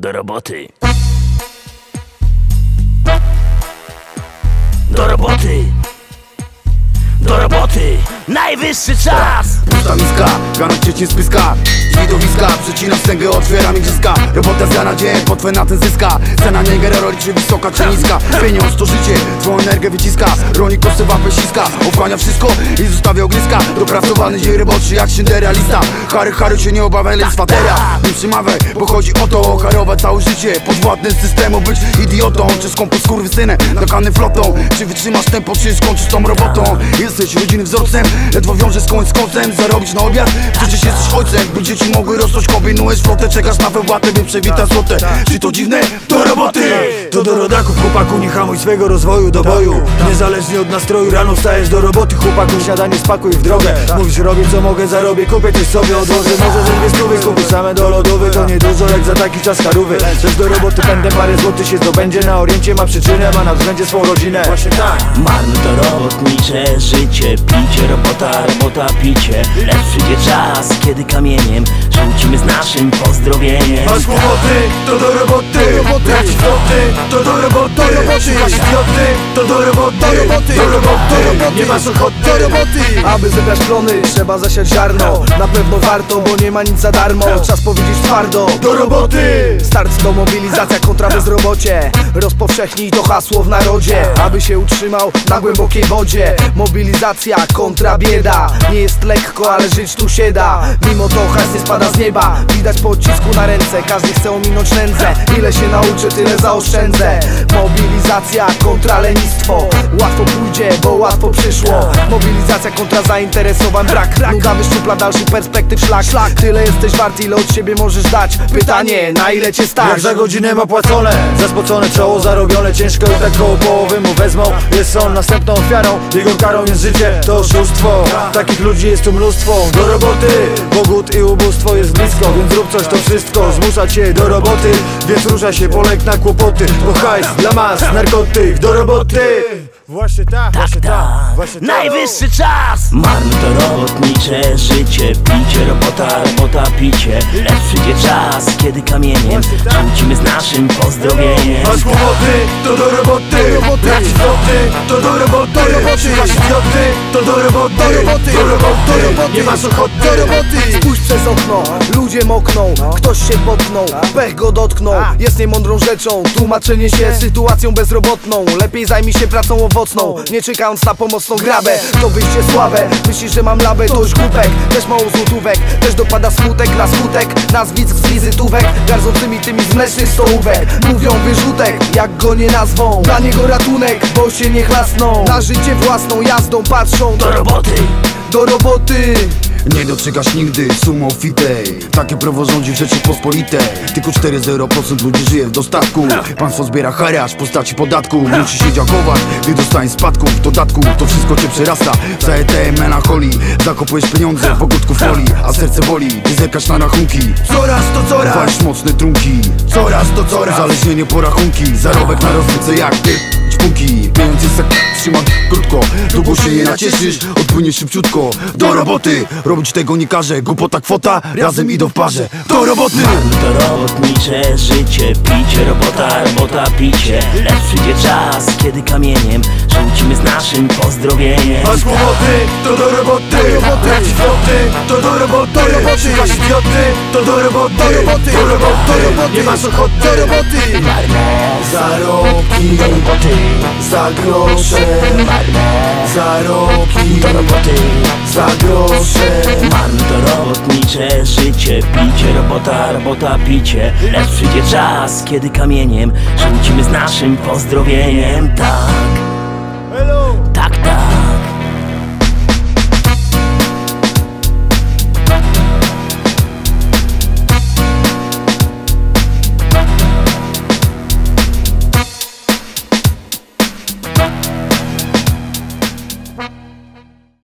do roboty. Do roboty. Do roboty. Najwyższy czas. Pusta miska, granat cię spyska. Widowiska, przecina wstęgę, otwieram igrzyska. Robota z dnia na dzień, potwę na ten zyska. Cena nie gerero liczy wysoka czy niska. Pieniądz to życie, twoją energię wyciska. Roni kosty wapę ściska, ochłania wszystko i zostawia ogniska. Dopracowany dzień roboczy jak synderalista. Harry się nie obawiaj, lec swatera. Nie przemawiaj, bo chodzi o to, harować całe życie. Podwładny systemu, być idiotą czy skąpo skurwysynem, nakany flotą. Czy wytrzymasz tempo, czy skończysz tą robotą? Jesteś rodziny wzorcem, ledwo wiążesz koń z końcem. Zarobić na obiad, przecież jesteś ojcem. By dzieci mogły rosnąć, kombinujesz flotę. Czekasz na wypłatę, by przewitać złote. Czy to dziwne? Do roboty! To do rodaków, chłopaku, nie hamuj swego rozwoju do boju. Niezależnie od nastroju, rano wstajesz do roboty, chłopaku, śniadanie spakuj w drogę. Mówisz, robię co mogę, zarobię, kupię coś sobie, odłożę. Może ze dwie stówy, kupisz same do lodowy. To niedużo jak za taki czas harówy. Też do roboty pędem, parę złotych się zdobędzie. Na oriencie ma przyczynę, ma na względzie swą rodzinę. Właśnie tak. Marne to robotnicze życie. Picie, robota, picie. Lecz przyjdzie czas, kiedy kamieniem rzucimy z naszym pozdrowieniem. Masz kłopoty, to do roboty. Tracisz floty, to do roboty. Szukasz idioty, to do roboty. Do roboty, nie masz ochoty. Do roboty. Aby zebrać plony, trzeba zasiać ziarno. Na pewno warto, bo nie ma nic za darmo. Czas powiedzieć twardo. Do roboty. Start to mobilizacja kontra bezrobocie. Rozpowszechnij to hasło w narodzie, aby się utrzymał na głębokiej wodzie. Mobilizacja kontra bieda. Nie jest lekko, ale żyć tu się da. Mimo to hajs nie spada z nieba. Widać po odcisku na ręce, każdy chce ominąć nędzę. Ile się nauczę, tyle zaoszczędzę. Mobilizacja kontra lenistwo. Łatwo pójdzie, bo łatwo przyszło. Mobilizacja kontra zainteresowań, brak. Nuda wyszczupla dalszych perspektyw szlak. Tyle jesteś wart, ile od siebie możesz dać. Pytanie, na ile cię stać? Jak za godzinę ma płacone, za spocone czoło zarobione. Ciężko i tak koło połowy mu wezmą. Jest on następną ofiarą, jego karą jest życie, to oszustwo. Takich ludzi jest tu mnóstwo. Do roboty, bo głód i ubóstwo jest blisko. Więc zrób coś, to wszystko zmusza cię do roboty. Więc rusza się, poleg na kłopoty. Bo hajs dla mas, narkotyk, do roboty. Właśnie tak, właśnie tak, właśnie tak. Najwyższy czas! Marne to robotnicze życie. Picie, robota, picie. Lecz przyjdzie czas, kiedy kamieniem rzucimy z naszym pozdrowieniem. Masz kłopoty, to do roboty. Tracisz floty, to do roboty. Szukasz idioty, to do roboty. Do roboty, nie masz ochoty. Do roboty. Spójrz przez okno, ludzie mokną. Ktoś się potknął, pech go dotknął. Jest niemądrą rzeczą tłumaczenie się sytuacją bezrobotną. Lepiej zajmij się pracą owocną, nie czekając na pomocną grabę. To wyjście słabe, myślisz, że mam labę, to już głupek. Też mało złotówek, też dopada smutek na skutek nazwisk z wizytówek, gardzącymi tymi z mlecznych stołówek. Mówią wyrzutek, jak go nie nazwą. Dla niego ratunek, bo się nie chlasną. Na życie własną jazdą patrzą. Do roboty. Do roboty. Nie doczekasz nigdy sumy ofitej. Takie prawo rządzi w Rzeczypospolitej. Tylko 4,0% ludzi żyje w dostatku. Państwo zbiera haracz w postaci podatku. Musi się dziakować, gdy dostaniesz spadków. W dodatku to wszystko cię przerasta. W całej tej melancholii zakopujesz pieniądze w ogródku folii, a serce boli, gdy zerkasz na rachunki. Coraz to coraz. Walisz mocne trunki. Coraz to coraz. Uzależnienie po rachunki. Zarobek na rozwyce jak ty ćpunki. Pieniądz jest jak trzyma krótko. Długo się nie nacieszysz, odpłyniesz szybciutko. Do roboty, robić tego nie każe. Głupota, kwota, razem idą w parze. Do roboty. Marne to robotnicze życie. Picie, robota, picie. Lecz przyjdzie czas, kiedy kamieniem rzucimy z naszym pozdrowieniem. Masz kłopoty, to do roboty. Tracisz floty, to do roboty. Szukasz idioty, to do roboty. Do roboty, nie masz ochoty. Do roboty. Zarobki, Do roboty. za grosze. Zarobki, Do roboty. za grosze. Marne to robotnicze życie. Picie, robota, picie. Lecz przyjdzie czas, kiedy kamieniem rzucimy z naszym pozdrowieniem. Tak.